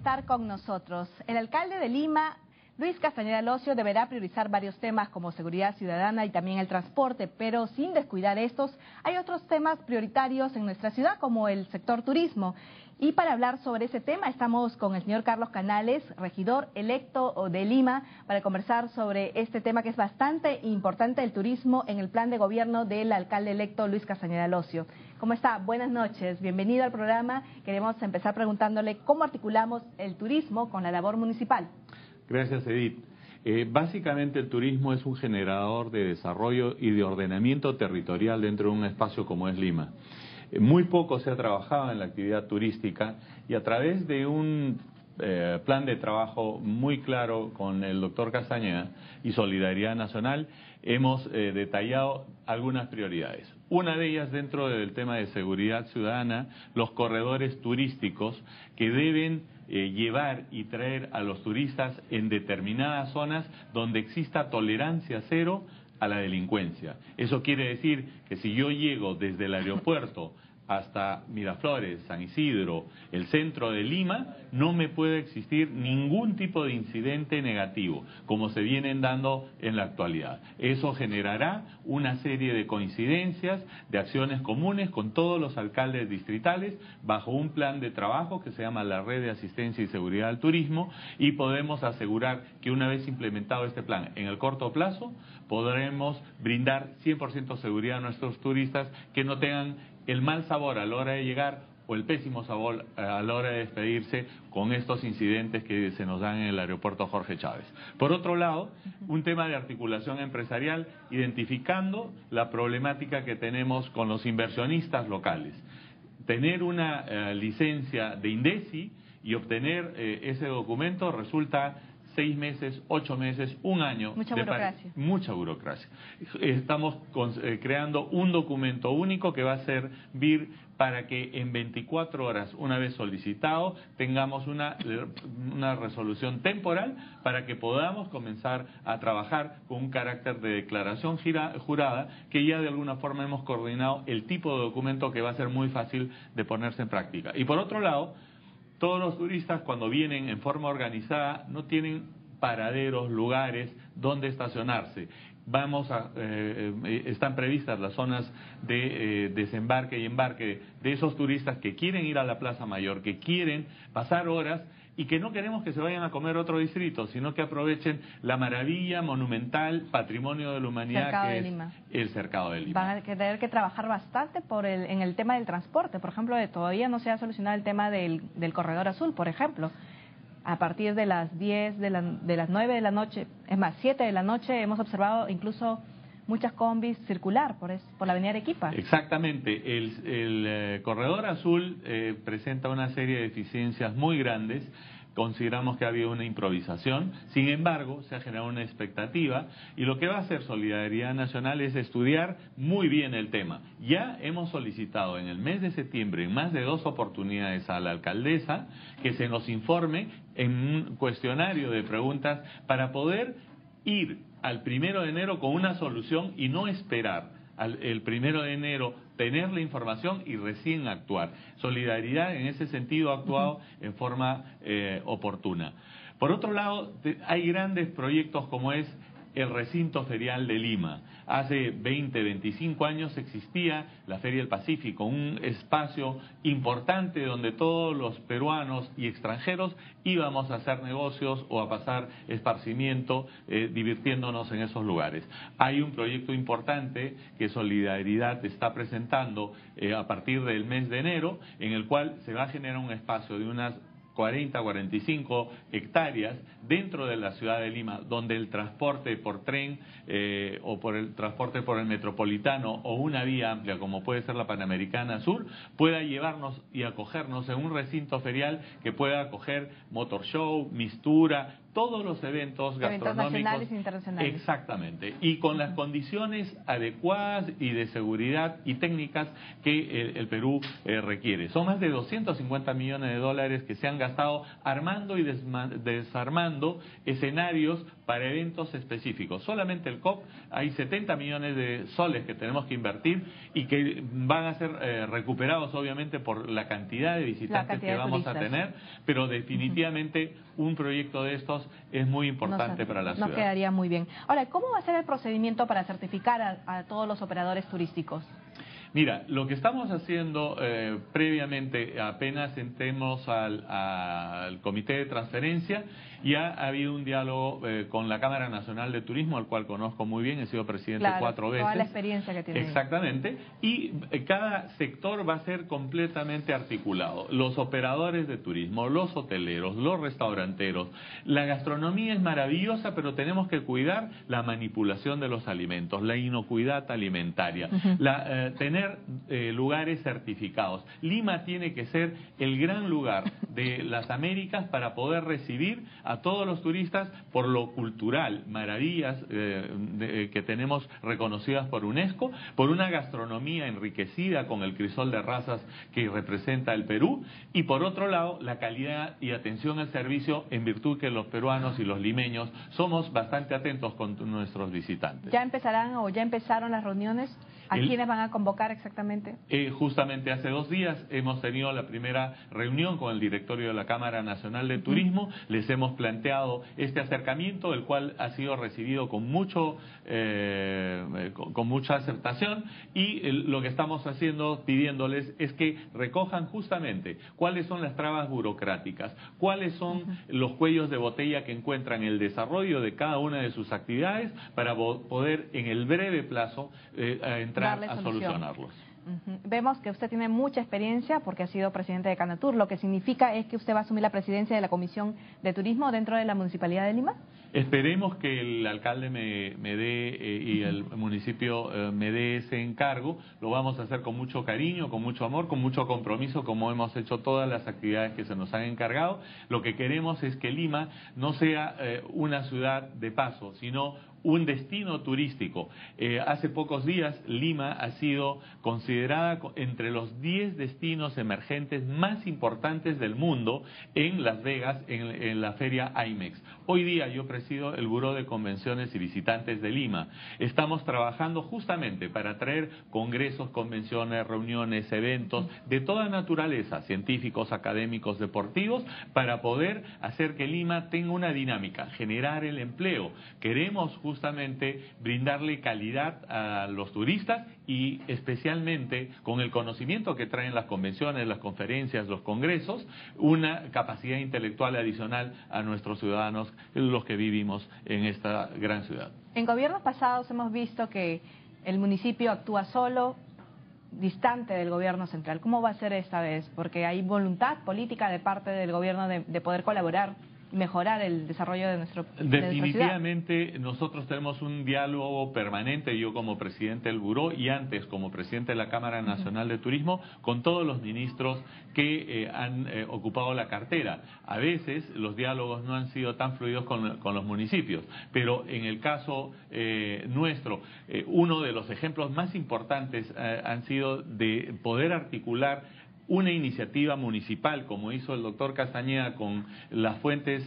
estar con nosotros. El alcalde de Lima, Luis Castañeda Locio, deberá priorizar varios temas como seguridad ciudadana y también el transporte, pero sin descuidar estos, hay otros temas prioritarios en nuestra ciudad como el sector turismo. Y para hablar sobre ese tema estamos con el señor Carlos Canales, regidor electo de Lima, para conversar sobre este tema que es bastante importante, el turismo en el plan de gobierno del alcalde electo Luis Castañeda Locio. ¿Cómo está? Buenas noches, bienvenido al programa. Queremos empezar preguntándole cómo articulamos el turismo con la labor municipal. Gracias, Edith. Básicamente el turismo es un generador de desarrollo y de ordenamiento territorial dentro de un espacio como es Lima. Muy poco se ha trabajado en la actividad turística y a través de un plan de trabajo muy claro con el doctor Castañeda y Solidaridad Nacional hemos detallado algunas prioridades. Una de ellas dentro del tema de seguridad ciudadana, los corredores turísticos que deben llevar y traer a los turistas en determinadas zonas donde exista tolerancia cero a la delincuencia. Eso quiere decir que si yo llego desde el aeropuerto hasta Miraflores, San Isidro, el centro de Lima, no me puede existir ningún tipo de incidente negativo, como se vienen dando en la actualidad. Eso generará una serie de coincidencias, de acciones comunes con todos los alcaldes distritales, bajo un plan de trabajo que se llama la Red de Asistencia y Seguridad al Turismo, y podemos asegurar que una vez implementado este plan en el corto plazo, podremos brindar 100% seguridad a nuestros turistas que no tengan el mal sabor a la hora de llegar o el pésimo sabor a la hora de despedirse con estos incidentes que se nos dan en el aeropuerto Jorge Chávez. Por otro lado, un tema de articulación empresarial, identificando la problemática que tenemos con los inversionistas locales. Tener una licencia de INDECI y obtener ese documento resulta 6 meses, 8 meses, un año. Mucha burocracia. Mucha burocracia. Estamos creando un documento único que va a servir para que en 24 horas, una vez solicitado, tengamos una resolución temporal para que podamos comenzar a trabajar con un carácter de declaración jurada, que ya de alguna forma hemos coordinado el tipo de documento que va a ser muy fácil de ponerse en práctica. Y por otro lado, todos los turistas cuando vienen en forma organizada no tienen paraderos, lugares donde estacionarse. Están previstas las zonas de desembarque y embarque de esos turistas que quieren ir a la Plaza Mayor, que quieren pasar horas y que no queremos que se vayan a comer otro distrito, sino que aprovechen la maravilla monumental, patrimonio de la humanidad que es el Cercado de Lima. Van a tener que trabajar bastante en el tema del transporte. Por ejemplo, todavía no se ha solucionado el tema del corredor azul, por ejemplo. A partir de las 10, de las 9 de la noche, es más, 7 de la noche, hemos observado incluso muchas combis circular por la avenida Arequipa. Exactamente. El corredor azul presenta una serie de deficiencias muy grandes. Consideramos que ha habido una improvisación, sin embargo, se ha generado una expectativa y lo que va a hacer Solidaridad Nacional es estudiar muy bien el tema. Ya hemos solicitado en el mes de septiembre, en más de 2 oportunidades a la alcaldesa, que se nos informe en un cuestionario de preguntas para poder ir al 1 de enero con una solución y no esperar el 1 de enero tener la información y recién actuar. Solidaridad en ese sentido ha actuado en forma oportuna. Por otro lado, hay grandes proyectos como es el recinto ferial de Lima. Hace 20, 25 años existía la Feria del Pacífico, un espacio importante donde todos los peruanos y extranjeros íbamos a hacer negocios o a pasar esparcimiento divirtiéndonos en esos lugares. Hay un proyecto importante que Solidaridad está presentando a partir del mes de enero, en el cual se va a generar un espacio de unas 40, 45 hectáreas dentro de la ciudad de Lima, donde el transporte por tren o por el transporte por el metropolitano o una vía amplia como puede ser la Panamericana Sur pueda llevarnos y acogernos en un recinto ferial que pueda acoger motor show, mistura, todos los eventos gastronómicos nacionales e internacionales. Exactamente, y con las condiciones adecuadas y de seguridad y técnicas que el Perú requiere. Son más de 250 millones de dólares que se han gastado armando y desarmando escenarios para eventos específicos. Solamente el COP hay 70 millones de soles que tenemos que invertir y que van a ser recuperados obviamente por la cantidad de visitantes que vamos a tener, pero definitivamente un proyecto de estos es muy importante para la ciudad. Nos quedaría muy bien. Ahora, ¿cómo va a ser el procedimiento para certificar a todos los operadores turísticos? Mira, lo que estamos haciendo previamente, apenas entremos al comité de transferencia, ya ha habido un diálogo con la Cámara Nacional de Turismo, al cual conozco muy bien, he sido presidente 4 veces. Toda la experiencia que tiene. Exactamente, y cada sector va a ser completamente articulado. Los operadores de turismo, los hoteleros, los restauranteros. La gastronomía es maravillosa, pero tenemos que cuidar la manipulación de los alimentos, la inocuidad alimentaria, tener lugares certificados. Lima tiene que ser el gran lugar de las Américas para poder recibir a todos los turistas por lo cultural, maravillas que tenemos reconocidas por UNESCO, por una gastronomía enriquecida con el crisol de razas que representa el Perú, y por otro lado la calidad y atención al servicio, en virtud que los peruanos y los limeños somos bastante atentos con nuestros visitantes. ¿Ya empezarán o ya empezaron las reuniones? ¿A quiénes van a convocar exactamente? Justamente hace 2 días hemos tenido la primera reunión con el directorio de la Cámara Nacional de Turismo. Les hemos planteado este acercamiento, el cual ha sido recibido con mucha aceptación, y lo que estamos haciendo, pidiéndoles, es que recojan justamente cuáles son las trabas burocráticas, cuáles son los cuellos de botella que encuentran en el desarrollo de cada una de sus actividades para poder en el breve plazo entrar a solucionarlos. Vemos que usted tiene mucha experiencia porque ha sido presidente de Canatur, lo que significa es que usted va a asumir la presidencia de la Comisión de Turismo dentro de la Municipalidad de Lima. Esperemos que el alcalde me dé y el municipio me dé ese encargo. Lo vamos a hacer con mucho cariño, con mucho amor, con mucho compromiso, como hemos hecho todas las actividades que se nos han encargado. Lo que queremos es que Lima no sea una ciudad de paso, sino un destino turístico. Hace pocos días Lima ha sido considerada entre los 10 destinos emergentes más importantes del mundo en Las Vegas, en la feria IMEX. Hoy día yo presido el Buró de Convenciones y Visitantes de Lima. Estamos trabajando justamente para traer congresos, convenciones, reuniones, eventos de toda naturaleza, científicos, académicos, deportivos, para poder hacer que Lima tenga una dinámica, generar el empleo. Queremos justamente brindarle calidad a los turistas y especialmente con el conocimiento que traen las convenciones, las conferencias, los congresos, una capacidad intelectual adicional a nuestros ciudadanos, los que vivimos en esta gran ciudad. En gobiernos pasados hemos visto que el municipio actúa solo, distante del gobierno central. ¿Cómo va a ser esta vez? Porque hay voluntad política de parte del gobierno de poder colaborar, mejorar el desarrollo de nuestra ciudad. Definitivamente nosotros tenemos un diálogo permanente, yo como presidente del Buró y antes como presidente de la Cámara Nacional de Turismo, con todos los ministros que han ocupado la cartera. A veces los diálogos no han sido tan fluidos con los municipios, pero en el caso nuestro, uno de los ejemplos más importantes han sido de poder articular una iniciativa municipal, como hizo el doctor Castañeda con las fuentes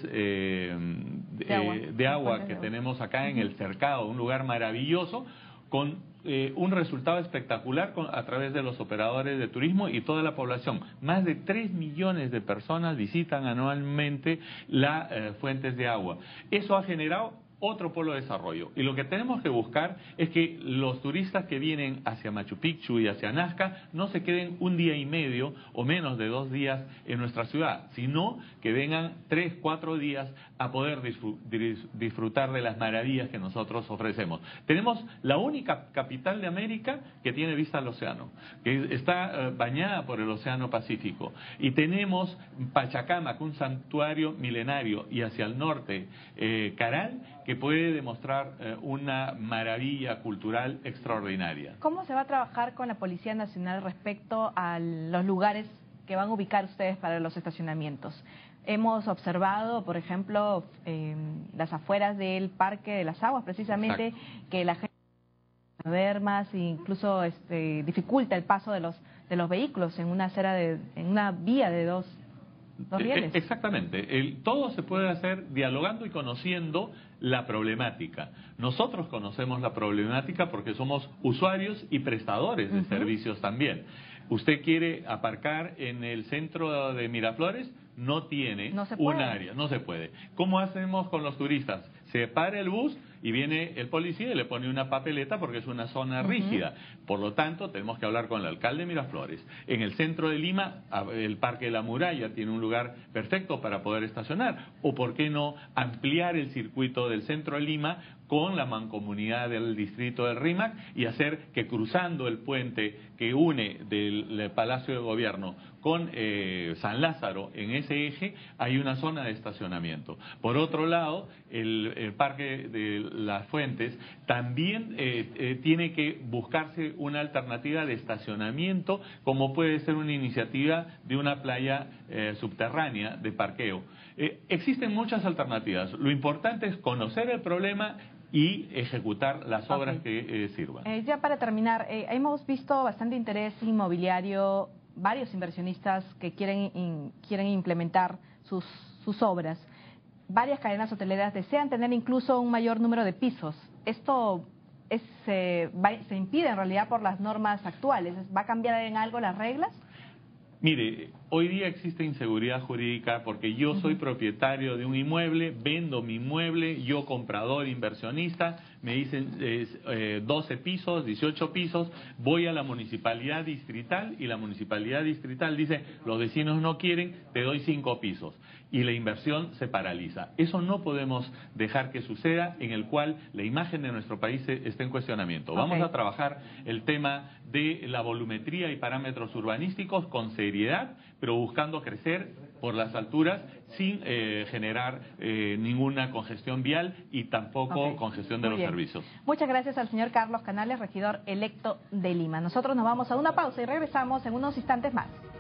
de agua que tenemos acá en el Cercado, un lugar maravilloso, con un resultado espectacular a través de los operadores de turismo y toda la población. Más de 3 millones de personas visitan anualmente las fuentes de agua. Eso ha generado otro polo de desarrollo. Y lo que tenemos que buscar es que los turistas que vienen hacia Machu Picchu y hacia Nazca no se queden 1 día y medio o menos de 2 días en nuestra ciudad, sino que vengan 3, 4 días a poder disfrutar de las maravillas que nosotros ofrecemos. Tenemos la única capital de América que tiene vista al océano, que está bañada por el Océano Pacífico. Y tenemos Pachacamac, un santuario milenario, y hacia el norte, Caral, que puede demostrar una maravilla cultural extraordinaria. ¿Cómo se va a trabajar con la Policía Nacional respecto a los lugares que van a ubicar ustedes para los estacionamientos? Hemos observado, por ejemplo, las afueras del Parque de las Aguas, precisamente, exacto, que la gente a ver más e incluso dificulta el paso de los vehículos en una acera en una vía de los rieles. Exactamente. Todo se puede hacer dialogando y conociendo la problemática. Nosotros conocemos la problemática porque somos usuarios y prestadores de servicios también. Usted quiere aparcar en el centro de Miraflores, no tiene un área, no se puede. ¿Cómo hacemos con los turistas? Se para el bus y viene el policía y le pone una papeleta porque es una zona rígida. Por lo tanto, tenemos que hablar con el alcalde de Miraflores. En el centro de Lima, el Parque de la Muralla tiene un lugar perfecto para poder estacionar. O, ¿por qué no ampliar el circuito del centro de Lima con la mancomunidad del distrito del RIMAC y hacer que cruzando el puente que une del Palacio de Gobierno con San Lázaro, en ese eje hay una zona de estacionamiento? Por otro lado, el Parque de las Fuentes también tiene que buscarse una alternativa de estacionamiento, como puede ser una iniciativa de una playa subterránea de parqueo. Existen muchas alternativas. Lo importante es conocer el problema y ejecutar las obras que sirvan. Ya para terminar, hemos visto bastante interés inmobiliario, varios inversionistas que quieren implementar sus obras. Varias cadenas hoteleras desean tener incluso un mayor número de pisos. Esto se impide en realidad por las normas actuales. ¿Va a cambiar en algo las reglas? Mire, hoy día existe inseguridad jurídica porque yo soy propietario de un inmueble, vendo mi inmueble, yo comprador, inversionista, me dicen 12 pisos, 18 pisos, voy a la municipalidad distrital y la municipalidad distrital dice, los vecinos no quieren, te doy 5 pisos. Y la inversión se paraliza. Eso no podemos dejar que suceda, en el cual la imagen de nuestro país esté en cuestionamiento. Vamos a trabajar el tema de la volumetría y parámetros urbanísticos con seriedad, pero buscando crecer por las alturas sin generar ninguna congestión vial y tampoco congestión de los servicios. Muchas gracias al señor Carlos Canales, regidor electo de Lima. Nosotros nos vamos a una pausa y regresamos en unos instantes más.